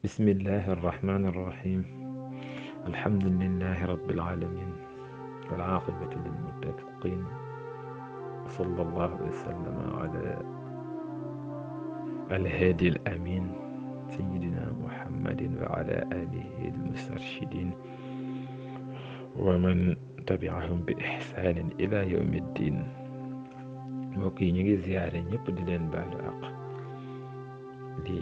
بسم الله الرحمن الرحيم. الحمد لله رب العالمين والعاقبة للمتقين، صلى الله وسلم على الهادي الأمين سيدنا محمد وعلى آله المسترشدين ومن تبعهم بإحسان إلى يوم الدين. mbokk yi ñu ngi ziyaare ñëpp di leen baalu àq di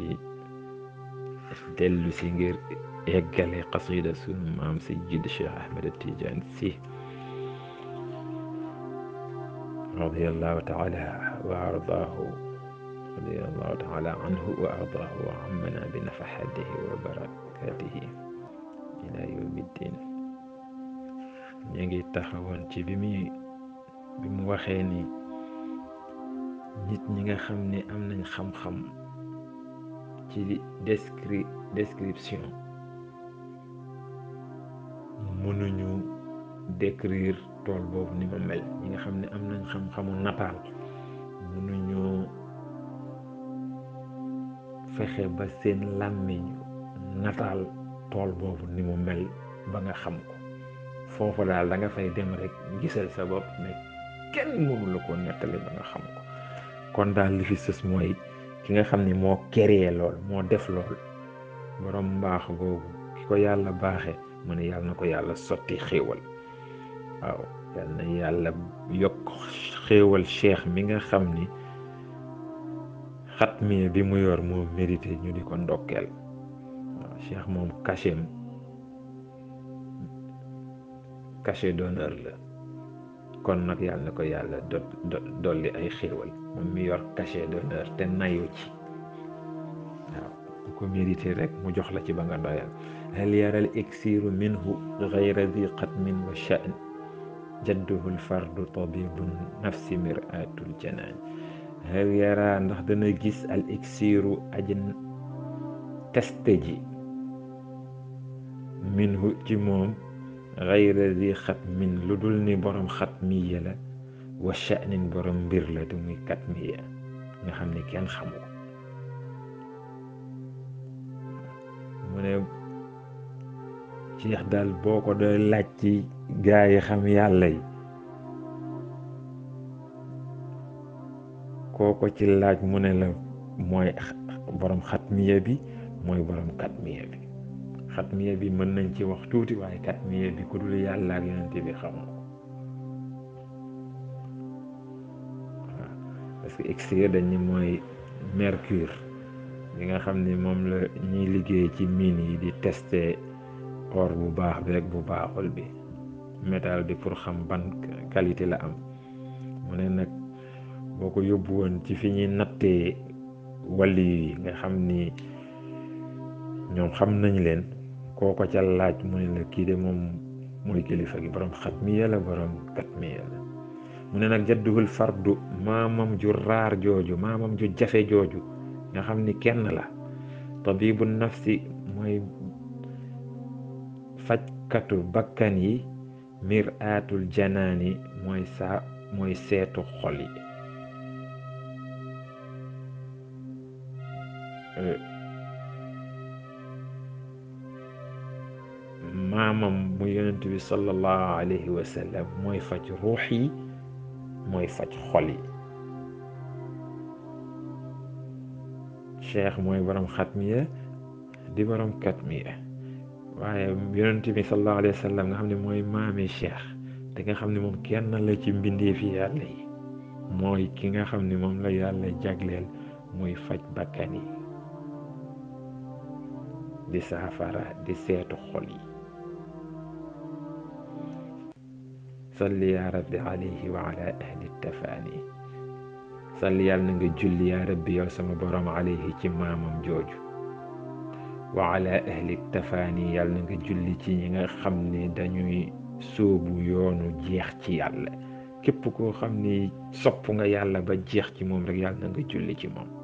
dellu si ngir eggale qasida sunu maam Sayyid Cheikh Ahmed Tidiane Sy radiyallahu taala wa ardaahu radiyallahu taala anhu wa ardaahu wa ammana bi nafahatihi wa barakatihi ila yawmi ddin. ñu ngi taxawoon ci bi mu waxee ni nit ñi nga xam ne am nañ xam-xam ci description mënuñu décrire tool boobu ni ma mel. ñi nga xam ne am nañ xam-xamu nataal mënuñu fexe ba seen làmmiñ nataal tool boobu ni mu mel ba nga xam ko. foofu daal da nga fay dem rek gisal sa bopp ne kenn mënu la ko nettali ba nga xam ko. kon daal li fi sës mooy ki nga xam ne moo créé lool moo def lool, borom mbaax googu ki ko yàlla baaxe mu ne yàlla na ko yàlla sotti xéewal. waaw yàlla na yàlla yokk xéewal cheikh mi nga xam ni xatmiya bi mu yor moo mérité ñu di ko ndokkeel. waaw cheikh moom cachet d'honneur la. kon nag yàlla na ko yàlla dolli ay xéewal moom mi yor cachet d'honneur te nayu ci. waaw bu ko mérité rek mu jox la ci ba nga doyal. hal yaral iksiru minhu gayra di qatmin wa sha'n jadduhu lfardu tabibu nafsi miratul janaan. hal yara ndax dana gis al iksiru aji teste ji minhu ci moom gayra di xatmin lu dul ni borom xatmiya la wa sha'nin borom mbir la te muy katmiya nga xam ne kenn xamu ko. mu ne Cheikh daal boo ko doy laaj ci gaa yi xam yàlla yi kooko ci laaj mu ne la mooy borom xatmiya bi mooy borom katmiya bi. xatmiya bi mën nañ ci wax tuuti waaye katmiya bi ku dul yàlla ak yonent bi xamoo ko. waaw parce que extérieur dañ ni mooy mercure bi nga xam ni moom la ñuy liggéey ci mine yi di tester or bu baax bi rek bu baaxul bi, métal bi pour xam ban qualité la am. mu ne nag boo ko yóbbu woon ci fi ñuy nattee wàlli yi nga xam ni ñoom xam nañ leen, kooko ca laaj mu ne la kii de moom mooy kilifa gi, borom xatmiya la borom katmiya la. mu ne nag jadduhul fardu maamam ju raar jooju, maamam ju jafe jooju nga xam ni kenn la. tabibu nafsi mooy fajkatu bakkan yi, miraatul janaani mooy seetu xol yi. maamam mu yonent bi sallallahu alayhi wa sallam mooy faj ruux yi, mooy faj xol yi. cheikh mooy borom xatmiya di borom katmiya, waaye yonent bi sallallahu alayhi wa sallam nga xam ne mooy maami cheikh te nga xam ne moom kenn la ci mbindeefi yàlla yi, mooy ki nga xam ne moom la yàlla jagleel muy faj bakkan yi, di saafara di seetu xol yi. salli ya rabbi alayhi wa ala ahli tafaani. salli yàlla na nga julli ya rabbi yow sama borom alayhi ci maamam jooju, wa ala ahli tafaani yàlla na nga julli ci ñi nga xam ne dañuy sóobu yoonu jeex ci yàlla. képp koo xam ni sopp nga yàlla ba jeex ci moom rek yàlla na nga julli ci moom.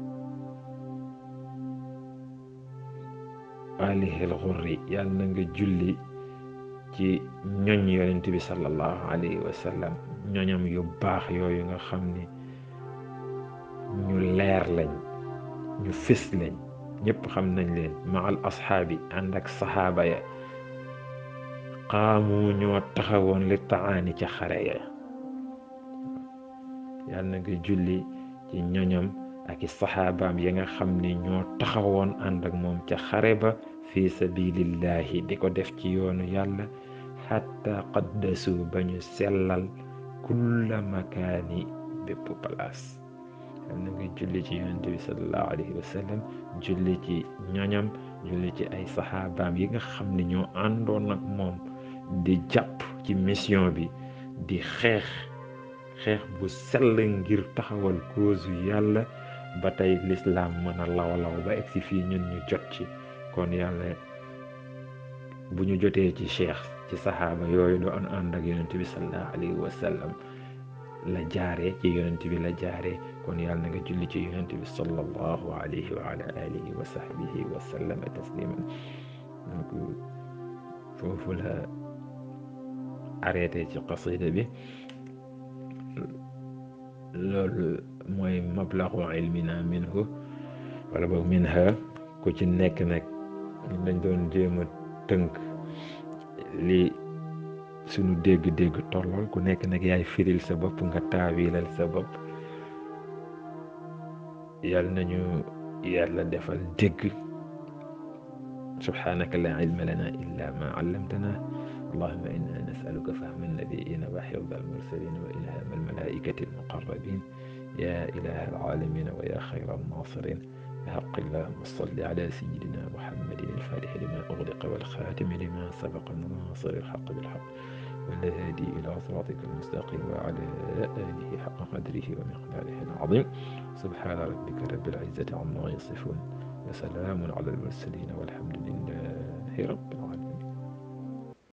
alihi al-ghurri yàlla na nga julli ci ñoñ yonent bi sallallahu alayhi wa sallam, ñoñam yu baax yooyu nga xam ni ñu leer lañ, ñu fés lañ, ñëpp xam nañ leen maal ashaabi ànd ak saxaaba ya qaamu ñoo taxawoon li taani ca xare ya yàlla na nga julli ci ñoñam ak i saxaabaam ya nga xam ni ñoo taxawoon ànd ak moom ca xare ba fi sabilillahi di ko def ci yoonu yàlla xatta qaddasu ba ñu sellal kulla makaani bépp palaas yàlla na nga julli ci yonent bi sallallahu alayhi wa sallam julli ci ñoñam julli ci ay saxaabaam yi nga xam ni ñoo àndoon ak moom di jàpp ci mission bi di xeex bu sell ngir taxawal cause yàlla ba tey lislaam mën a law ba egsi fii ñun ñu jot ci kon yàlla bu ñu jotee ci cheikh ci saxaaba yooyu doon ànd ak yonent bi sallallahu alayhi wa sallam la jaaree ci yonent bi la jaaree kon yàlla na nga julli ci yonent bi sallallahu alayhi wa ala alihi wa sahbihi wa sallama tasliman donc foofu la arrêté ci qasida bi loolu mooy mablaxu ilmina minhu wala boog minha ku ci nekk nag dañ doon jéem a tënk li sunu dégg-dégg tollool ku nekk nag yaay firil sa bopp nga taawilal sa bopp yàlla nañu yàlla defal dégg subhanaka la ilma lana illa ma allamtana اللهم إنا نسألك فهم النبيين وحفظ المرسلين وإلهام الملائكة المقربين يا إله العالمين ويا خير الناصرين بحق اللهم صل على سيدنا محمد الفاتح لما أغلق والخاتم لما سبق الناصر الحق بالحق والهادي إلى صراطك المستقيم وعلى آله حق قدره ومقداره العظيم سبحان ربك رب العزة عما يصفون وسلام على المرسلين والحمد لله رب العالمين.